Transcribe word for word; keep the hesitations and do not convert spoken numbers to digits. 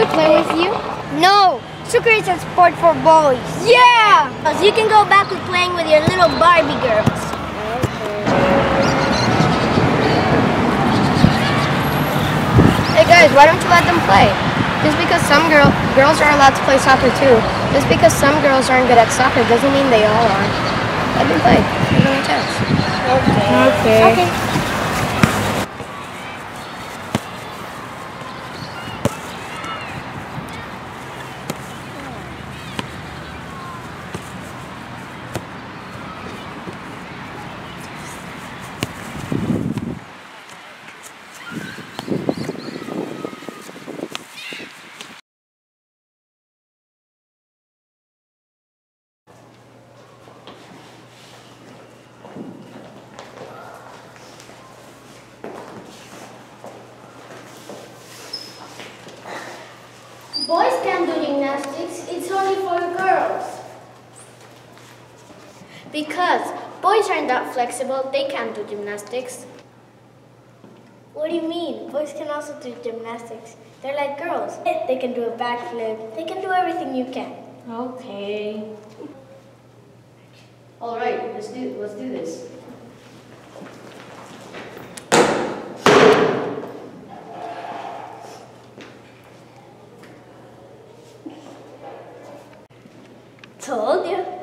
play with you? No! Soccer is a sport for boys. Yeah! So you can go back to playing with your little Barbie girls. Hey guys, why don't you let them play? Just because some girl, girls are allowed to play soccer too, just because some girls aren't good at soccer doesn't mean they all are. Let them play. Give them a chance. Okay. Okay. Okay. Boys can't do gymnastics, it's only for girls. Because boys aren't that flexible, they can't do gymnastics. What do you mean? Boys can also do gymnastics. They're like girls. They can do a backflip. They can do everything you can. Okay. All right, let's do let's do this. Told you.